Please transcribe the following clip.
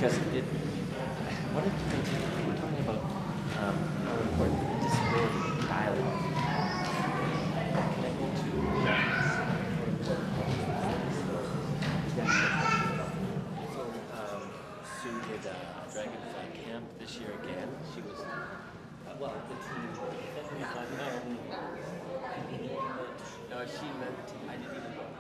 because it. What did they do? We were talking about how important disability dialogue. Connecting to Sue did Dragonfly Camp this year again. She was well, the team. No, she led the team. I didn't even know.